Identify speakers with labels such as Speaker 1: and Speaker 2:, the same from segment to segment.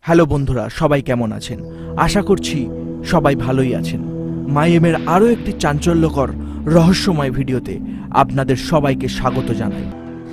Speaker 1: Hello বন্ধুরা, সবাই কেমন আছেন? আশা করছি সবাই ভালোই আছেন। মাইএমের আরও একটি চাঞ্চল্যকর রহস্যময় ভিডিওতে আপনাদের সবাইকে স্বাগত জানাই।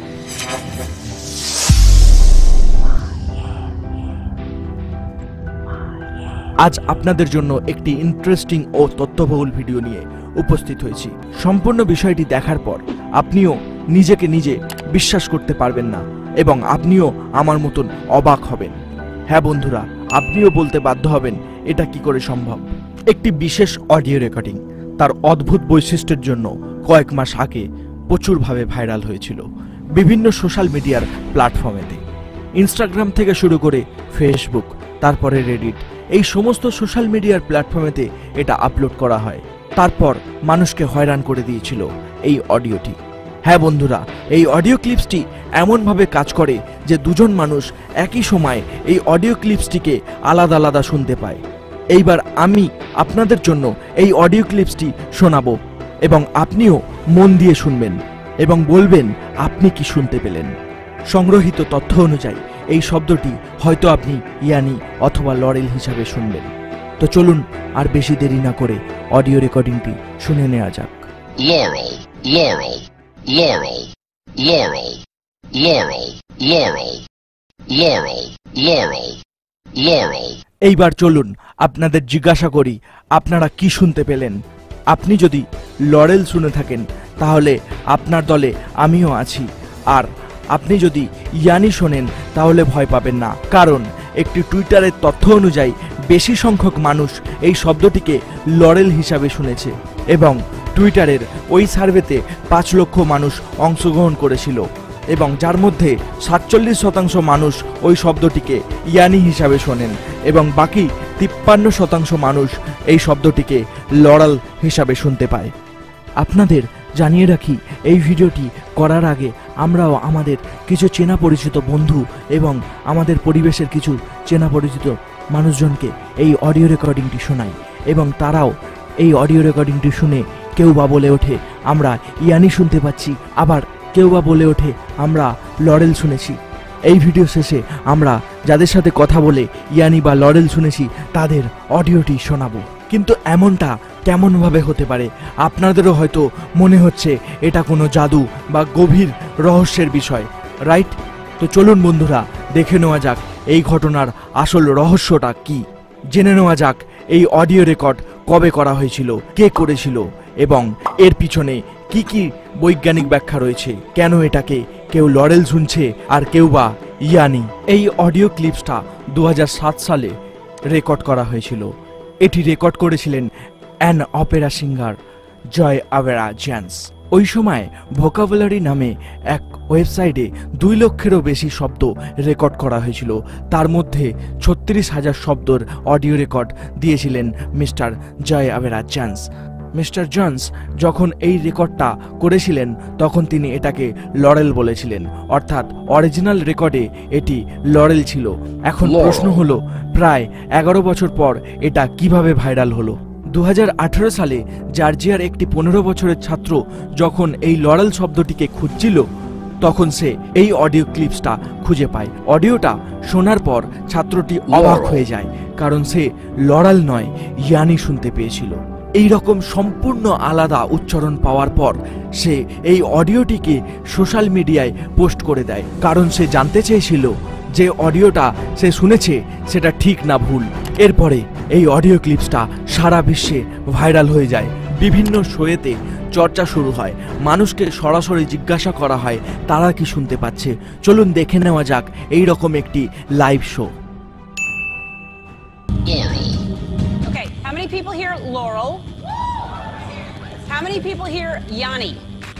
Speaker 1: আজ আপনাদের জন্য একটি ইন্টারেস্টিং ও তথ্যবহুল ভিডিও নিয়ে উপস্থিত হয়েছি। সম্পূর্ণ বিষয়টি দেখার পর আপনিও নিজেকে নিজে বিশ্বাস করতে পারবেন না এবং আপনিও আমার মতন অবাক হবেন। হ্যাঁ বন্ধুরা, আপনিও বলতে বাধ্য হবেন এটা কি করে সম্ভব। একটি বিশেষ অডিও রেকর্ডিং তার অদ্ভুত বৈশিষ্ট্যের জন্য কয়েক মাস আগে প্রচুরভাবে ভাইরাল হয়েছিল বিভিন্ন সোশ্যাল মিডিয়ার প্ল্যাটফর্মেতে। ইনস্টাগ্রাম থেকে শুরু করে ফেসবুক, তারপরে রেডিট, এই সমস্ত সোশ্যাল মিডিয়ার প্ল্যাটফর্মেতে এটা আপলোড করা হয়। তারপর মানুষকে হয়রান করে দিয়েছিল এই অডিওটি। হ্যাঁ বন্ধুরা, এই অডিও ক্লিপসটি এমনভাবে কাজ করে যে দুজন মানুষ একই সময় এই অডিও ক্লিপসটিকে আলাদা আলাদা শুনতে পায়। এইবার আমি আপনাদের জন্য এই অডিও ক্লিপসটি শোনাবো এবং আপনিও মন দিয়ে শুনবেন এবং বলবেন আপনি কি শুনতে পেলেন। সংগ্রহীত তথ্য অনুযায়ী এই শব্দটি হয়তো আপনি ইয়ানি অথবা লরেল হিসাবে শুনবেন। তো চলুন আর বেশি দেরি না করে অডিও রেকর্ডিংটি শুনে নেওয়া যাক।
Speaker 2: Laurel, Laurel, Laurel, Laurel, Laurel, Laurel, Laurel, Laurel, Laurel.
Speaker 1: এইবার চলুন আপনাদের জিজ্ঞাসা করি আপনারা কি শুনতে পেলেন। আপনি যদি লরেল শুনে থাকেন তাহলে আপনার দলে আমিও আছি, আর আপনি যদি ইয়ানি শোনেন তাহলে ভয় পাবেন না, কারণ একটি টুইটারের তথ্য অনুযায়ী বেশি সংখ্যক মানুষ এই শব্দটিকে লরেল হিসাবে শুনেছে এবং টুইটারের ওই সার্ভেতে ৫ লক্ষ মানুষ অংশগ্রহণ করেছিল এবং যার মধ্যে ৪৭% মানুষ ওই শব্দটিকে ইয়ানি হিসাবে শোনেন এবং বাকি ৫৩% মানুষ এই শব্দটিকে লরেল হিসাবে শুনতে পায়। আপনাদের জানিয়ে রাখি, এই ভিডিওটি করার আগে আমরাও আমাদের কিছু চেনা পরিচিত বন্ধু এবং আমাদের পরিবেশের কিছু চেনা পরিচিত মানুষজনকে এই অডিও রেকর্ডিংটি শোনাই এবং তারাও এই অডিও রেকর্ডিংটি শুনে কেউ বা বলে ওঠে আমরা ইয়ানি শুনতে পাচ্ছি, আবার কেউ বা বলে ওঠে আমরা লরেল শুনেছি। এই ভিডিও শেষে আমরা যাদের সাথে কথা বলে ইয়ানি বা লরেল শুনেছি তাদের অডিওটি শোনাবো। কিন্তু এমনটা কেমনভাবে হতে পারে? আপনাদেরও হয়তো মনে হচ্ছে এটা কোনো জাদু বা গভীর রহস্যের বিষয়, রাইট? তো চলুন বন্ধুরা, দেখে নেওয়া যাক এই ঘটনার আসল রহস্যটা কি। জেনে নেওয়া যাক এই অডিও রেকর্ড কবে করা হয়েছিল, কে করেছিল এবং এর পিছনে কি কি বৈজ্ঞানিক ব্যাখ্যা রয়েছে, কেন এটাকে কেউ লরেল শুনছে আর কেউ বা ইয়ানি। এই অডিও ক্লিপসটা ২০০৭ সালে রেকর্ড করা হয়েছিল। এটি রেকর্ড করেছিলেন an opera singer Joy Avera Jens. ওই সময় ভোকাবুলারি নামে এক ওয়েবসাইটে ২ লক্ষেরও বেশি শব্দ রেকর্ড করা হয়েছিল। তার মধ্যে ৩৬,০০০ শব্দর অডিও রেকর্ড দিয়েছিলেন mister Joy Avera Jens. Mister Jones যখন এই রেকর্ডটা করেছিলেন তখন তিনি এটাকে লরেল বলেছিলেন, অর্থাৎ অরিজিনাল রেকর্ডে এটি লরেল ছিল। এখন প্রশ্ন হলো, প্রায় ১১ বছর পর এটা কিভাবে ভাইরাল হলো? ২০১৮ সালে জর্জিয়ার একটি ১৫ বছরের ছাত্র যখন এই লরেল শব্দটিকে খুঁজছিল তখন সে এই অডিও ক্লিপসটা খুঁজে পায়। অডিওটা শোনার পর ছাত্রটি অবাক হয়ে যায়, কারণ সে লরেল নয় ইয়ানি শুনতে পেয়েছিল। এই রকম সম্পূর্ণ আলাদা উচ্চারণ পাওয়ার পর সে এই অডিওটিকে সোশ্যাল মিডিয়ায় পোস্ট করে দেয়, কারণ সে জানতে চেয়েছিল যে অডিওটা সে শুনেছে সেটা ঠিক না ভুল। এরপরে এই অডিও ক্লিপসটা সারা বিশ্বে ভাইরাল হয়ে যায়। বিভিন্ন শোয়েতে চর্চা শুরু হয়, মানুষকে সরাসরি জিজ্ঞাসা করা হয় তারা কি শুনতে পাচ্ছে। চলুন দেখে নেওয়া যাক এই রকম একটি live show.
Speaker 3: How many people hear Laurel? How many people hear Yanny?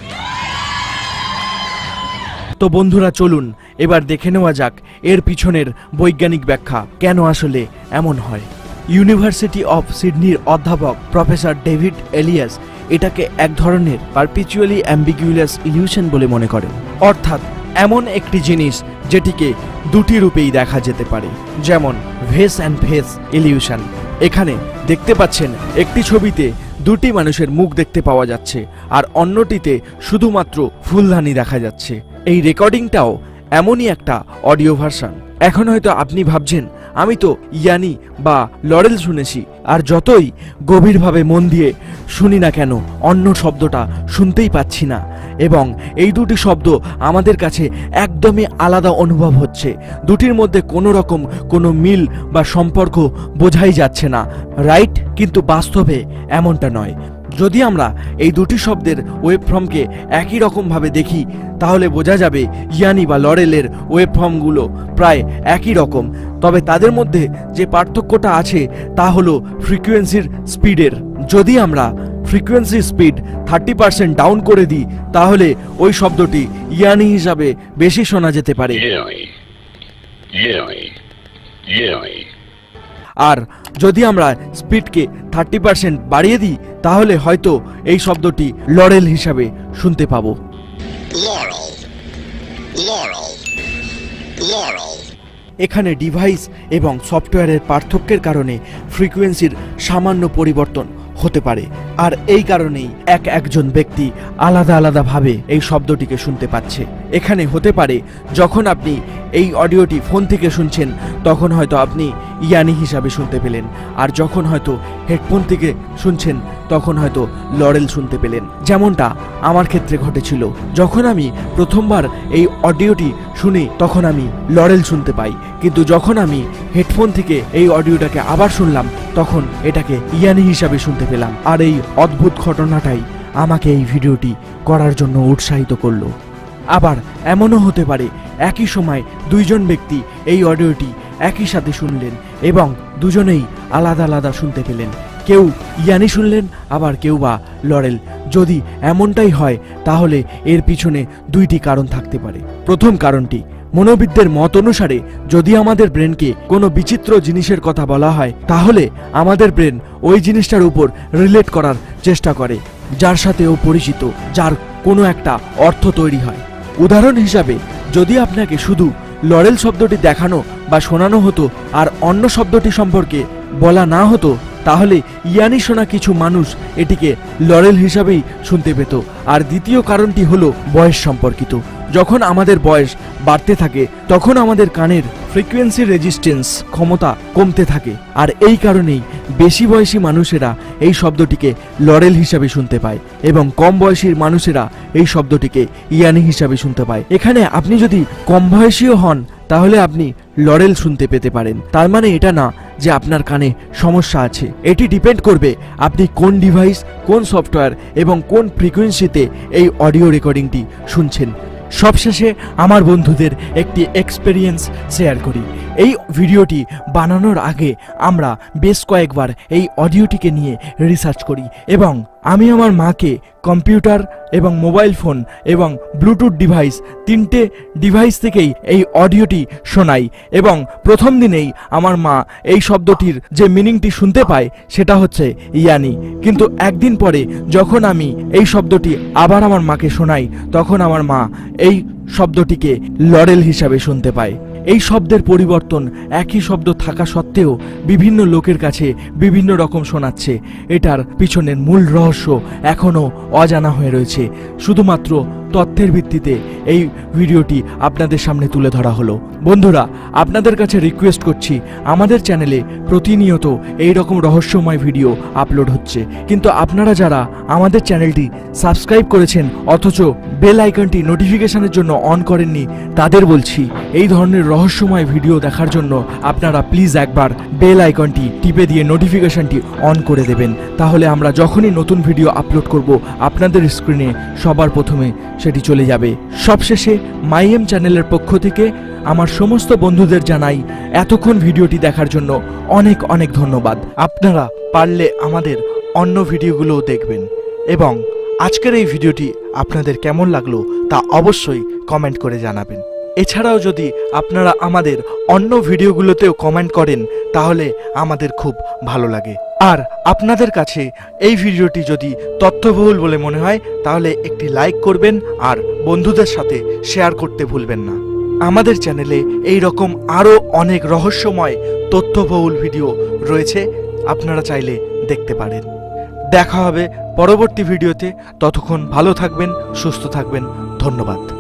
Speaker 1: তো বন্ধুরা চলুন এবার দেখে নেওয়া যাক এর পিছনের বৈজ্ঞানিক ব্যাখ্যা, কেন আসলে এমন হয়। ইউনিভার্সিটি অফ সিডনির অধ্যাপক প্রফেসর ডেভিড এলিয়াস এটাকে এক ধরনের পারপিচুয়ালি অ্যাম্বিগুয়াস ইলিউশন বলে মনে করেন, অর্থাৎ এমন একটি জিনিস যেটিকে দুটি রূপেই দেখা যেতে পারে, যেমন ভেস অ্যান্ড ফেস ইলিউশন। এখানে দেখতে পাচ্ছেন একটি ছবিতে দুটি মানুষের মুখ দেখতে পাওয়া যাচ্ছে আর অন্যটিতে শুধুমাত্র ফুলদানি দেখা যাচ্ছে। এই রেকর্ডিংটাও এমনই একটা অডিও ভার্সন। এখন হয়তো আপনি ভাবছেন আমি তো ইয়ানি বা লরেল শুনেছি, আর যতই গভীরভাবে মন দিয়ে শুনি না কেন অন্য শব্দটা শুনতেই পাচ্ছি না, এবং এই দুটি শব্দ আমাদের কাছে একদমই আলাদা অনুভব হচ্ছে। দুটির মধ্যে কোনো রকম কোনো মিল বা সম্পর্ক বোঝাই যাচ্ছে না, রাইট? কিন্তু বাস্তবে এমনটা নয়। যদি আমরা এই দুটি শব্দের ওয়েবফর্মকে একই রকমভাবে দেখি তাহলে বোঝা যাবে ইয়ানি বা লরেলের ওয়েবফর্মগুলো প্রায় একই রকম, তবে তাদের মধ্যে যে পার্থক্যটা আছে তা হলো ফ্রিকোয়েন্সির স্পিডের। যদি আমরা ফ্রিকোয়েন্সি স্পিড 30% ডাউন করে দিই তাহলে ওই শব্দটি ইয়ানি হিসাবে বেশি শোনা যেতে পারে, আর যদি আমরা স্পিডকে 30% বাড়িয়ে দিই তাহলে হয়তো এই শব্দটি লরেল হিসাবে শুনতে পাবো। এখানে ডিভাইস এবং সফটওয়্যারের পার্থক্যের কারণে ফ্রিকোয়েন্সির সামান্য পরিবর্তন হতে পারে, আর এই কারণেই একজন ব্যক্তি আলাদা আলাদাভাবে এই শব্দটিকে শুনতে পাচ্ছে। এখানে হতে পারে যখন আপনি এই অডিওটি ফোন থেকে শুনছেন তখন হয়তো আপনি ইয়ানি হিসাবে শুনতে পেলেন, আর যখন হয়তো হেডফোন থেকে শুনছেন তখন হয়তো লরেল শুনতে পেলেন, যেমনটা আমার ক্ষেত্রে ঘটেছিল। যখন আমি প্রথমবার এই অডিওটি শুনি তখন আমি লরেল শুনতে পাই, কিন্তু যখন আমি হেডফোন থেকে এই অডিওটাকে আবার শুনলাম তখন এটাকে ইয়ানি হিসাবে শুনতে পেলাম, আর এই অদ্ভুত ঘটনাটাই আমাকে এই ভিডিওটি করার জন্য উৎসাহিত করলো। আবার এমনও হতে পারে একই সময় দুইজন ব্যক্তি এই অডিওটি একই সাথে শুনলেন এবং দুজনেই আলাদা আলাদা শুনতে পেলেন, কেউ ইয়ানি শুনলেন আবার কেউ বা লরেল। যদি এমনটাই হয় তাহলে এর পিছনে দুইটি কারণ থাকতে পারে। প্রথম কারণটি, মনোবিদদের মত অনুসারে যদি আমাদের ব্রেনকে কোনো বিচিত্র জিনিসের কথা বলা হয় তাহলে আমাদের ব্রেন ওই জিনিসটার উপর রিলেট করার চেষ্টা করে যার সাথে ও পরিচিত, যার কোনো একটা অর্থ তৈরি হয়। উদাহরণ হিসাবে যদি আপনাকে শুধু লরেল শব্দটি দেখানো বা শোনানো হতো আর অন্য শব্দটি সম্পর্কে বলা না হতো তাহলে ইয়ানি শোনা কিছু মানুষ এটিকে লরেল হিসাবেই শুনতে পেত। আর দ্বিতীয় কারণটি হলো বয়স সম্পর্কিত। যখন আমাদের বয়স বাড়তে থাকে তখন আমাদের কানের ফ্রিকোয়েন্সি রেজিস্ট্যান্স ক্ষমতা কমতে থাকে, আর এই কারণেই বেশি বয়সী মানুষেরা এই শব্দটিকে লরেল হিসাবে শুনতে পায় এবং কম বয়সী মানুষেরা এই শব্দটিকে ইয়ানি হিসাবে শুনতে পায়। এখানে আপনি যদি কম বয়সীও হন তাহলে আপনি লরেল শুনতে পেতে পারেন, তার মানে এটা না যে আপনার কানে সমস্যা আছে। এটি ডিপেন্ড করবে আপনি কোন ডিভাইস, কোন সফটওয়্যার এবং কোন ফ্রিকোয়েন্সিতে এই অডিও রেকর্ডিংটি শুনছেন। সবশেষে আমার বন্ধুদের একটি এক্সপেরিয়েন্স শেয়ার করি। এই ভিডিওটি বানানোর আগে আমরা বেশ কয়েকবার এই অডিওটিকে নিয়ে রিসার্চ করি এবং আমি আমার মাকে কম্পিউটার এবং মোবাইল ফোন এবং ব্লুটুথ ডিভাইস তিনটে ডিভাইস থেকেই এই অডিওটি শোনাই, এবং প্রথম দিনেই আমার মা এই শব্দটির যে মিনিংটি শুনতে পায় সেটা হচ্ছে ইয়ানি, কিন্তু একদিন পরে যখন আমি এই শব্দটি আবার আমার মাকে শোনাই তখন আমার মা এই শব্দটিকে লরেল হিসাবে শুনতে পায়। এই শব্দের পরিবর্তন একই শব্দ থাকা সত্ত্বেও বিভিন্ন লোকের কাছে বিভিন্ন রকম শোনাচ্ছে। এটার পিছনের মূল রহস্য এখনও অজানা হয়ে রয়েছে। শুধুমাত্র তথ্যের ভিত্তিতে এই ভিডিওটি আপনাদের সামনে তুলে ধরা হলো। বন্ধুরা, আপনাদের কাছে রিকোয়েস্ট করছি, আমাদের চ্যানেলে প্রতিনিয়ত এই রকম রহস্যময় ভিডিও আপলোড হচ্ছে, কিন্তু আপনারা যারা আমাদের চ্যানেলটি সাবস্ক্রাইব করেছেন অথচ বেল আইকনটি নোটিফিকেশনের জন্য অন করেননি তাদের বলছি এই ধরনের রহস্যময় ভিডিও দেখার জন্য আপনারা প্লিজ একবার বেল আইকনটি টিপে দিয়ে নোটিফিকেশনটি অন করে দেবেন, তাহলে আমরা যখনই নতুন ভিডিও আপলোড করব আপনাদের স্ক্রিনে সবার প্রথমে সেটি চলে যাবে। সবশেষে মাইএম চ্যানেলের পক্ষ থেকে আমার সমস্ত বন্ধুদের জানাই এতক্ষণ ভিডিওটি দেখার জন্য অনেক অনেক ধন্যবাদ। আপনারা পারলে আমাদের অন্য ভিডিওগুলোও দেখবেন, এবং আজকের এই ভিডিওটি আপনাদের কেমন লাগলো তা অবশ্যই কমেন্ট করে জানাবেন। এছাড়াও যদি আপনারা আমাদের অন্য ভিডিওগুলোতেও কমেন্ট করেন তাহলে আমাদের খুব ভালো লাগে। আর আপনাদের কাছে এই ভিডিওটি যদি তথ্যবহুল বলে মনে হয় তাহলে একটি লাইক করবেন আর বন্ধুদের সাথে শেয়ার করতে ভুলবেন না। আমাদের চ্যানেলে এই রকম আরও অনেক রহস্যময় তথ্যবহুল ভিডিও রয়েছে, আপনারা চাইলে দেখতে পারেন। দেখা হবে পরবর্তী ভিডিওতে, ততক্ষণ ভালো থাকবেন, সুস্থ থাকবেন, ধন্যবাদ।